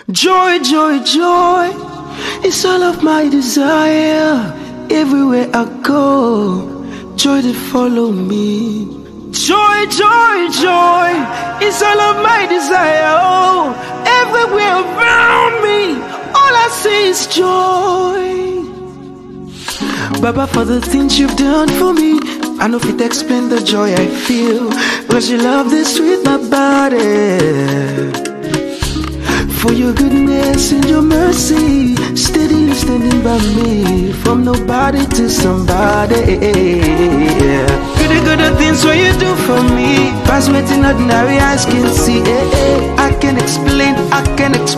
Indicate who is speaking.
Speaker 1: Joy, joy, joy is all of my desire. Everywhere I go, joy to follow me. Joy, joy, joy is all of my desire. Oh, everywhere around me, all I see is joy. Baba, for the things you've done for me, I know if it explain the joy I feel, cause you love this with my body. For your goodness and your mercy, steady standing by me, from nobody to somebody. Good things what you do for me, past waiting ordinary eyes can see. I can explain, I can explain.